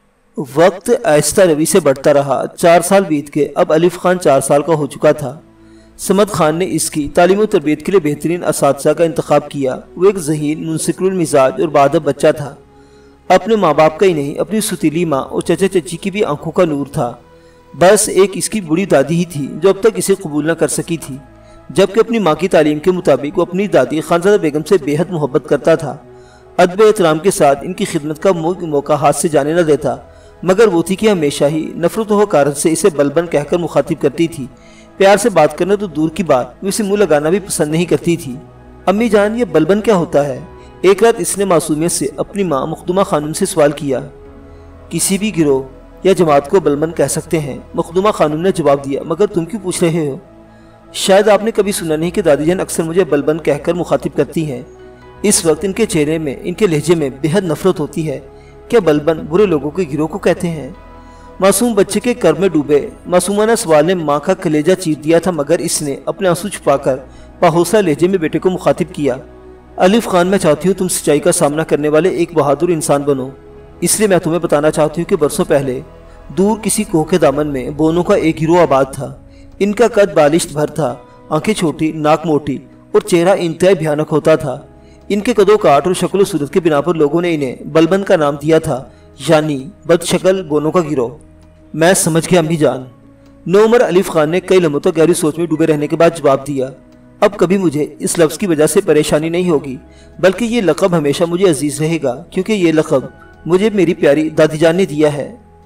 وقت آہستہ روی سے بڑھتا رہا۔ 4 سال بیت کے اب الف خان 4 سال کا ہو چکا تھا۔ صمد خان نے اس کی تعلیم و تربیت کے لیے بہترین اساتذہ کا انتخاب کیا۔ وہ ایک ذہین، منسکر المزاج اور باادب بچہ تھا۔ اپنے ماں باپ کا ہی نہیں، اپنی ستیلی ماں اور چچا چچی کی بھی آنکھوں کا نور تھا۔ بس ایک اس کی بوڑھی دادی ہی تھی جو اب تک اسے قبول نہ کر سکی تھی، جبکہ اپنی ماں کی تعلیم کے مطابق وہ اپنی دادی خانزادہ بیگم سے بے حد محبت کرتا تھا۔ ادب احترام کے ساتھ ان کی خدمت کا موقع ہاتھ سے جانے نہ دیتا، مگر وہ تھی کہ ہمیشہ ہی نفرت و حقارت سے اسے بلبن کہہ کر مخاطب کرتی تھی۔ پیار سے بات کرنا تو دور کی بات، وہ اسے منہ لگانا بھی پسند نہیں کرتی تھی۔ امی جان، یہ بلبن کیا ہوتا ہے؟ ایک رات اس نے معصومیت سے اپنی ماں مخدومہ خانم سے سوال کیا۔ کسی بھی گروہ یا جماعت کو بلبن کہہ سکتے ہیں، مخدومہ خانم نے جواب دیا، مگر تم کیوں پوچھ رہے ہو؟ شاید آپ نے کبھی سنا نہیں کہ دادی جان اکثر مجھے بلبن کہہ کر مخاطب کرتی ہیں۔ اس وقت ان کے چہرے میں، ان کے لہجے میں بے حد نفرت ہوتی ہے۔ کیا بلبن برے لوگوں کے گروہ کو کہتے ہیں؟ معصوم بچے کے کر میں ڈوبے معصومانہ سوال نے ماں کا کلیجہ چیر دیا تھا، مگر اس نے اپنے آنسو چھپا کر پاہوسہ لہجے میں بیٹے کو مخاطب کیا۔ الف خان، میں چاہتی ہوں تم سچائی کا سامنا کرنے والے ایک بہادر انسان بنو، اس لیے میں تمہیں بتانا چاہتی ہوں کہ برسوں پہلے دور کسی کوہ کے دامن میں بونوں کا ایک گروہ آباد تھا۔ ان کا قد بالشت بھر تھا، آنکھیں چھوٹی، ناک موٹی اور چہرہ انتہائی بھیانک ہوتا تھا۔ ان کے قد و کاٹ اور شکل و صورت کے بنا پر لوگوں نے انہیں بلبن کا نام دیا تھا، یعنی بد شکل بونوں کا گروہ۔ میں سمجھ گیا امی جان۔ نوعمر الف خان نے کئی لمحوں تک گہری سوچ میں ڈوبے رہنے کے بعد جواب دیا، اب کبھی مجھے اس لفظ کی وجہ سے پریشانی نہیں ہوگی، بلکہ یہ لقب ہمیشہ مجھے عزیز رہے گا، کیونکہ یہ لقب مجھے میری پیاری دادی جان نے دیا ہے۔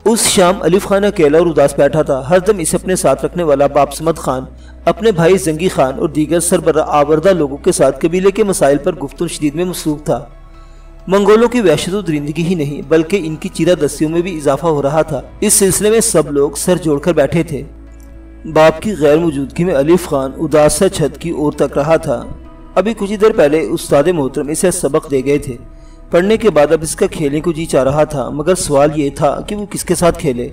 اس شام الف خان اکیلا اور اداس بیٹھا تھا۔ ہر دم اسے اپنے ساتھ رکھنے والا باپ صمد خان اپنے بھائی زنگی خان اور دیگر سربراہ آوردہ لوگوں کے ساتھ قبیلے کے مسائل پر گفتگو شدید میں مصروف تھا۔ منگولوں کی وحشت و درندگی ہی نہیں بلکہ ان کی چیرہ دستیوں میں بھی اضافہ ہو رہا تھا۔ اس سلسلے میں سب لوگ سر جوڑ کر بیٹھے تھے۔ باپ کی غیر موجودگی میں الف خان اداس سا چھت کی اور تک رہا تھا۔ ابھی کچھ دیر پہلے استاد محترم اسے سبق دے گئے تھے۔ پڑھنے کے بعد اب اس کا کھیلنے کو جی چاہ رہا تھا، مگر سوال یہ تھا کہ وہ کس کے ساتھ کھیلے۔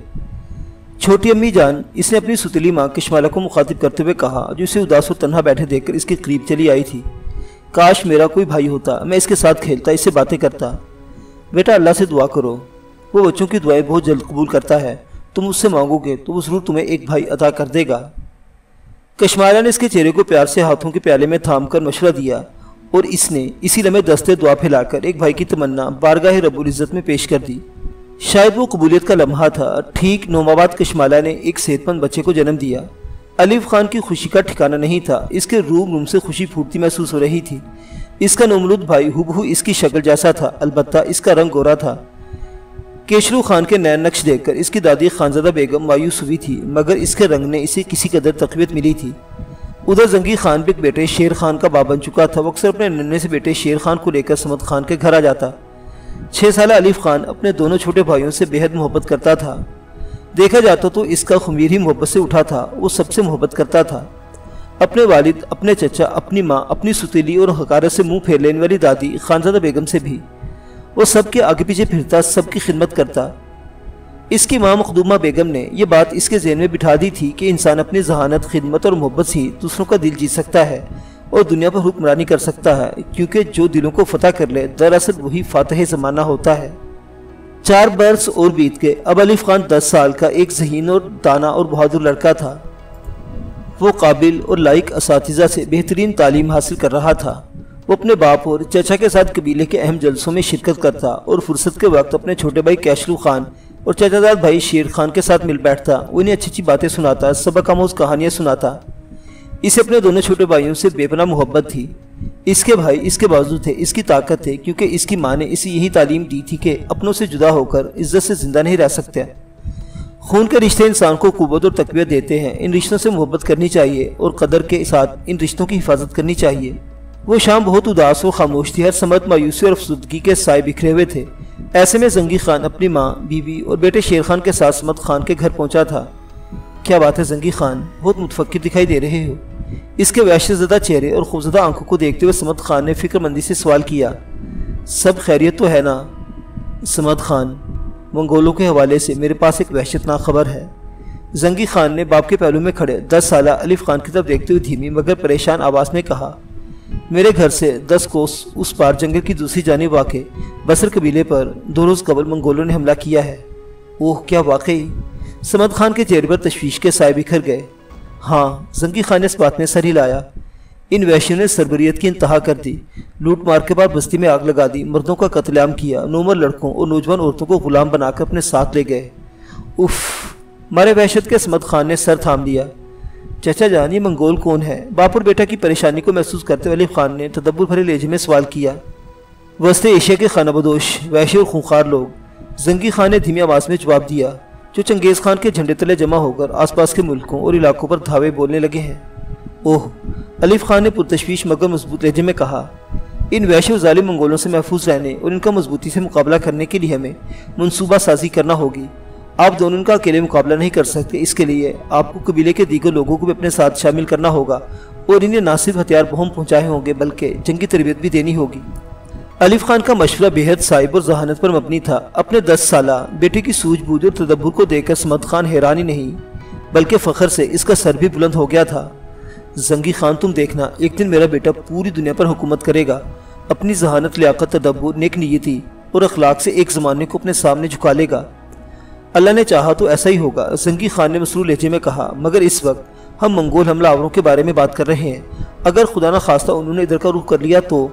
چھوٹی امی جان، اس نے اپنی ستیلی ماں کشمالہ کو مخاطب کرتے ہوئے کہا، جو اسے اداس اور تنہا بیٹھے دیکھ کر اس کے قریب چلی آئی تھی۔ کاش میرا کوئی بھائی ہوتا، میں اس کے ساتھ کھیلتا، اس سے باتیں کرتا۔ بیٹا اللہ سے دعا کرو، وہ بچوں کی دعائیں بہت جلد قبول کرتا ہے۔ تم اس سے مانگو گے تو وہ ضرور تمہیں ایک بھائی عطا کر دے گا۔ کشمالہ نے اس کے چہرے کو پیار سے ہاتھوں کے پیالے میں تھام کر مشورہ دیا اور اس نے اسی لمحے دستے دعا پھیلا کر ایک بھائی کی تمنا بارگاہ رب العزت میں پیش کر دی۔ شاید وہ قبولیت کا لمحہ تھا۔ ٹھیک 9 ماہ بعد کشمالہ نے ایک صحت مند بچے کو جنم دیا۔ الف خان کی خوشی کا ٹھکانہ نہیں تھا۔ اس کے روم سے خوشی پھوٹتی محسوس ہو رہی تھی۔ اس کا نومولود بھائی ہبہو اس کی شکل جیسا تھا، البتہ اس کا رنگ گورا تھا۔ کیشرو خان کے نئے نقش دیکھ کر اس کی دادی خانزادہ بیگم مایوس ہوئی تھی، مگر اس کے رنگ نے اسے کسی قدر تقویت ملی تھی۔ ادھر زنگی خان بھی ایک بیٹے شیر خان کا باپ بن چکا تھا۔ وہ اکثر اپنے ننھے سے بیٹے شیر خان کو لے کر صمد خان کے گھر آ جاتا۔ 6 سالہ الف خان اپنے دونوں چھوٹے بھائیوں سے بے حد محبت کرتا تھا۔ دیکھا جاتا تو اس کا خمیر ہی محبت سے اٹھا تھا۔ وہ سب سے محبت کرتا تھا، اپنے والد، اپنے چچا، اپنی ماں، اپنی ستیلی اور حقارت سے منہ پھیر لینے والی دادی خانزادہ بیگم سے بھی۔ وہ سب کے آگے پیچھے پھرتا، سب کی خدمت کرتا۔ اس کی ماں مخدومہ بیگم نے یہ بات اس کے ذہن میں بٹھا دی تھی کہ انسان اپنی ذہانت، خدمت اور محبت سے دوسروں کا دل جیت سکتا ہے اور دنیا پر حکمرانی کر سکتا ہے، کیونکہ جو دلوں کو فتح کر لے دراصل وہی فاتح زمانہ ہوتا ہے۔ 4 برس اور بیت گئے۔ اب الف خان 10 سال کا ایک ذہین اور دانا اور بہادر لڑکا تھا۔ وہ قابل اور لائق اساتذہ سے بہترین تعلیم حاصل کر رہا تھا۔ وہ اپنے باپ اور چچا کے ساتھ قبیلے کے اہم جلسوں میں شرکت کرتا اور فرصت کے وقت اپنے چھوٹے بھائی کیشرو خان اور چچا دار بھائی شیر خان کے ساتھ مل بیٹھتا۔ وہ انہیں اچھی اچھی باتیں سناتا، سبق آموز کہانیاں سناتا۔ اسے اپنے دونوں چھوٹے بھائیوں سے بے پناہ محبت تھی۔ اس کے بھائی اس کے بازو تھے، اس کی طاقت تھے، کیونکہ اس کی ماں نے اسے یہی تعلیم دی تھی کہ اپنوں سے جدا ہو کر عزت سے زندہ نہیں رہ سکتے۔ خون کے رشتے انسان کو قوت اور تقویت دیتے ہیں۔ ان رشتوں سے محبت کرنی چاہیے اور قدر کے ساتھ ان رشتوں کی حفاظت کرنی چاہیے۔ وہ شام بہت اداس اور خاموش تھی۔ ہر سمت مایوسی اور افسردگی کے سائے بکھرے ہوئے تھے۔ ایسے میں زنگی خان اپنی ماں، بیوی اور بیٹے شیر خان کے ساتھ صمد خان کے گھر پہنچا تھا۔ کیا بات ہے زنگی خان، بہت متفکر دکھائی دے رہے ہو۔ اس کے وحشت زدہ چہرے اور خوفزدہ آنکھوں کو دیکھتے ہوئے صمد خان نے فکر مندی سے سوال کیا۔ سب خیریت تو ہے نا؟ صمد خان، منگولوں کے حوالے سے میرے پاس ایک وحشتناک خبر ہے۔ زنگی خان نے باپ کے پہلو میں کھڑے 10 سالہ الف خان کی طرف دیکھتے ہوئے دھیمی مگر پریشان آواز میں کہا، میرے گھر سے 10 کوس اس پار جنگل کی دوسری جانب واقع بسر قبیلے پر 2 روز قبل منگولوں نے حملہ کیا ہے۔ اوہ، کیا واقعی؟ صمد خان کے چہرے پر تشویش کے سائے بکھر گئے۔ ہاں، زنگی خان نے اس بات میں سر ہلایا۔ ان وحشیوں نے سربریت کی انتہا کر دی۔ لوٹ مار کے بعد بستی میں آگ لگا دی، مردوں کا قتل عام کیا، نومر لڑکوں اور نوجوان عورتوں کو غلام بنا کر اپنے ساتھ لے گئے۔ اف! مارے وحشت کے صمد خان نے سر تھام لیا۔ چچا جان، یہ منگول کون ہے؟ باپ اور بیٹا کی پریشانی کو محسوس کرتے ہوئے الف خان نے تدبر بھرے لہجے میں سوال کیا۔ وسط ایشیا کے خانہ بدوش، وحشی اور خونخوار لوگ، زنگی خان نے دھیمی آواز میں جواب دیا، جو چنگیز خان کے جھنڈے تلے جمع ہو کر آس پاس کے ملکوں اور علاقوں پر دھاوے بولنے لگے ہیں۔ اوہ! الف خان نے پرتشویش مگر مضبوط لہجے میں کہا، ان وحشی و ظالم منگولوں سے محفوظ رہنے اور ان کا مضبوطی سے مقابلہ کرنے کے لیے ہمیں منصوبہ سازی کرنا ہوگی۔ آپ دونوں کا اکیلے مقابلہ نہیں کر سکتے۔ اس کے لیے آپ کو قبیلے کے دیگر لوگوں کو بھی اپنے ساتھ شامل کرنا ہوگا اور انہیں نہ صرف ہتھیار بہم پہنچائے ہوں گے بلکہ جنگی تربیت بھی دینی ہوگی۔ الف خان کا مشورہ بے حد صائب اور ذہانت پر مبنی تھا۔ اپنے 10 سالہ بیٹے کی سوجھ بوجھ اور تدبر کو دیکھ کر صمد خان حیران ہی نہیں بلکہ فخر سے اس کا سر بھی بلند ہو گیا تھا۔ زنگی خان، تم دیکھنا، ایک دن میرا بیٹا پوری دنیا پر حکومت کرے گا۔ اپنی ذہانت، لیاقت، تدبر، نیک نیتی اور اخلاق سے ایک زمانے کو اپنے سامنے جھکا لے گا۔ اللہ نے چاہا تو ایسا ہی ہوگا، زنگی خان نے مسرور لہجے میں کہا، مگر اس وقت ہم منگول حملہ آوروں کے بارے میں بات کر رہے ہیں۔ اگر خدا نہ خواستہ انہوں نے ادھر کا رخ کر لیا تو؟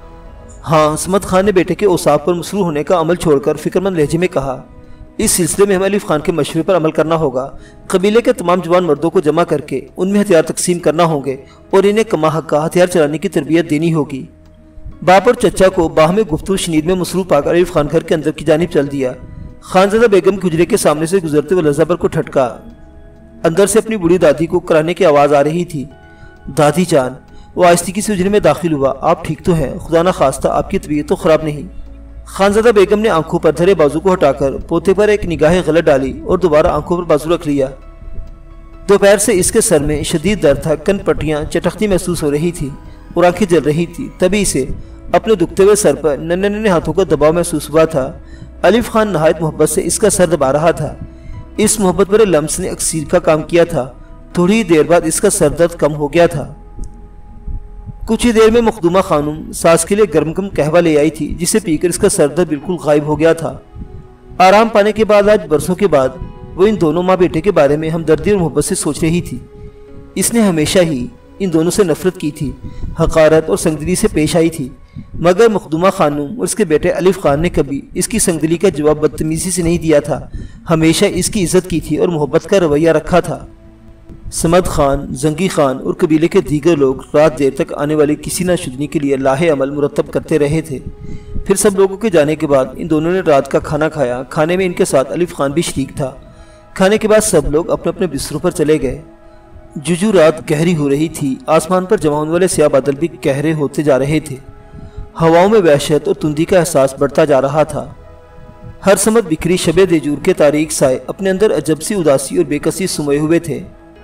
ہاں، صمد خان نے بیٹے کے اوصاف پر مسرور ہونے کا عمل چھوڑ کر فکرمند لہجے میں کہا، اس سلسلے میں ہمیں الف خان کے مشورے پر عمل کرنا ہوگا۔ قبیلے کے تمام جوان مردوں کو جمع کر کے ان میں ہتھیار تقسیم کرنا ہوں گے اور انہیں کما حقہ ہتھیار چلانے کی تربیت دینی ہوگی۔ باپ اور چچا کو باہمی گفتگو شنید میں مصروف پا کر الف خان گھر کے اندر کی جانب چل دیا۔ خانزادہ بیگم کے حجرے کے سامنے سے گزرتے ہوئے لذا پر کو ٹھٹکا۔ اندر سے اپنی بوڑھی دادی کو کرانے کی آواز آ رہی تھی۔ دادی جان، وہ آہستگی سے حجرے میں داخل ہوا۔ آپ ٹھیک تو ہیں؟ خدا نہ خواستہ آپ کی طبیعت تو خراب نہیں؟ خانزادہ بیگم نے آنکھوں پر دھرے بازو کو ہٹا کر پوتے پر ایک نگاہ غلط ڈالی اور دوبارہ آنکھوں پر بازو رکھ لیا۔ دوپہر سے اس کے سر میں شدید درد تھا، کن پٹیاں چٹکتی محسوس ہو رہی تھی اور آنکھیں جل رہی تھی۔ تبھی اسے اپنے دکھتے ہوئے سر پر ننھے ننھے ہاتھوں کا دباؤ محسوس ہوا تھا۔ الف خان نہایت محبت سے اس کا سر دبا رہا تھا۔ اس محبت بھرے لمس نے اکسیر کا کام کیا تھا۔ تھوڑی دیر بعد اس کا سر درد کم ہو گیا تھا۔ کچھ ہی دیر میں مخدومہ خانم ساس کے لیے گرم قہوہ لے آئی تھی، جسے پی کر اس کا سر درد بالکل غائب ہو گیا تھا۔ آرام پانے کے بعد آج برسوں کے بعد وہ ان دونوں ماں بیٹے کے بارے میں ہمدردی اور محبت سے سوچ رہی تھی۔ اس نے ہمیشہ ہی ان دونوں سے نفرت کی تھی، حقارت اور سنگدلی سے پیش آئی تھی، مگر مخدومہ خانم اور اس کے بیٹے الف خان نے کبھی اس کی سنگدلی کا جواب بدتمیزی سے نہیں دیا تھا، ہمیشہ اس کی عزت کی تھی اور محبت کا رویہ رکھا تھا۔ صمد خان، زنگی خان اور قبیلے کے دیگر لوگ رات دیر تک آنے والی کسی نہ شدنی کے لیے لاہے عمل مرتب کرتے رہے تھے۔ پھر سب لوگوں کے جانے کے بعد ان دونوں نے رات کا کھانا کھایا۔ کھانے میں ان کے ساتھ الف خان بھی شریک تھا۔ کھانے کے بعد سب لوگ اپنے اپنے بستروں پر چلے گئے۔ ججو رات گہری ہو رہی تھی، آسمان پر جمع ہونے والے سیاہ بادل بھی گہرے ہوتے جا رہے تھے۔ ہواؤں میں وحشت اور تندی کا احساس بڑھتا جا رہا تھا۔ ہر سمت بکھری شب دیجور کے تاریک سائے اپنے اندر عجب سی اداسی اور بے کسی سموئے ہوئے تھے۔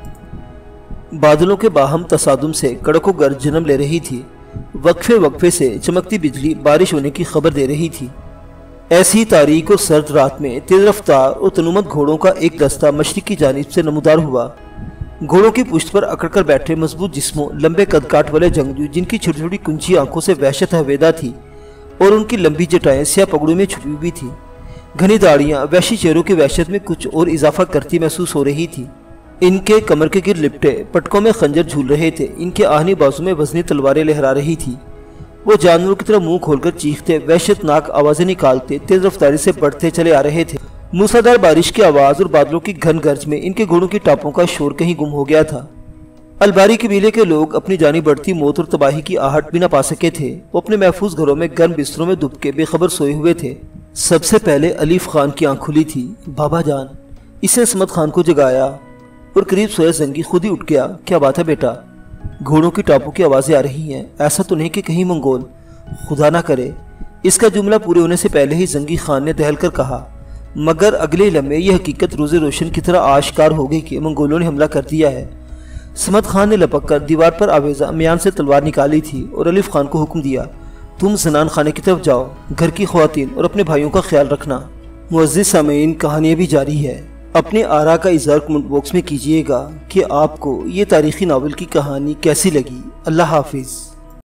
بادلوں کے باہم تصادم سے کڑک و گرج جنم لے رہی تھی۔ وقفے وقفے سے چمکتی بجلی بارش ہونے کی خبر دے رہی تھی۔ ایسی تاریک اور سرد رات میں تیز رفتار اور تنومت گھوڑوں کا ایک دستہ مشرق کی جانب سے نمودار ہوا۔ گھوڑوں کی پشت پر اکڑ کر بیٹھے مضبوط جسموں، لمبے قد کاٹ والے جنگجو جن کی چھوٹی چھوٹی کنچی آنکھوں سے وحشت حویدہ تھی اور ان کی لمبی جٹائیں سیاہ پگڑوں میں چھپی ہوئی تھی۔ گھنی داڑیاں وحشی چہروں کی وحشت میں کچھ اور اضافہ کرتی محسوس ہو رہی تھی۔ ان کے کمر کے گر لپٹے پٹکوں میں خنجر جھول رہے تھے، ان کے آہنی بازو میں وزنی تلواریں لہرا رہی تھی۔ وہ جانوروں کی طرح منہ کھول کر چیختے، وحشت ناک آوازیں نکالتے تیز رفتاری سے بڑھتے چلے آ رہے تھے۔ موسلادھار بارش کی آواز اور بادلوں کی گھن گرج میں ان کے گھوڑوں کی ٹاپوں کا شور کہیں گم ہو گیا تھا۔ الباری قبیلے کے لوگ اپنی جانی بڑھتی موت اور تباہی کی آہٹ بھی نہ پا سکے تھے۔ وہ اپنے محفوظ گھروں میں گرم بستروں میں دب کے بے خبر سوئے ہوئے تھے۔ سب سے پہلے الف خان کی آنکھ کھلی تھی۔ بابا جان، اس نے صمد خان کو جگایا اور قریب سویا زنگی خود ہی اٹھ گیا۔ کیا بات ہے بیٹا؟ گھوڑوں کی ٹاپوں کی آوازیں آ رہی ہیں، ایسا تو نہیں کہ کہیں منگول؟ خدا نہ کرے۔ اس کا جملہ پورے ہونے سے پہلے ہی زنگی خان نے دہل کر کہا، مگر اگلے لمحے یہ حقیقت روز روشن کی طرح آشکار ہو گئی کہ منگولوں نے حملہ کر دیا ہے۔ صمد خان نے لپک کر دیوار پر آویزہ میان سے تلوار نکالی تھی اور الف خان کو حکم دیا، تم زنان خانے کی طرف جاؤ، گھر کی خواتین اور اپنے بھائیوں کا خیال رکھنا۔ معزز سامعین، کہانی بھی جاری ہے۔ اپنے آراء کا اظہار کمنٹ باکس میں کیجیے گا کہ آپ کو یہ تاریخی ناول کی کہانی کیسی لگی۔ اللہ حافظ۔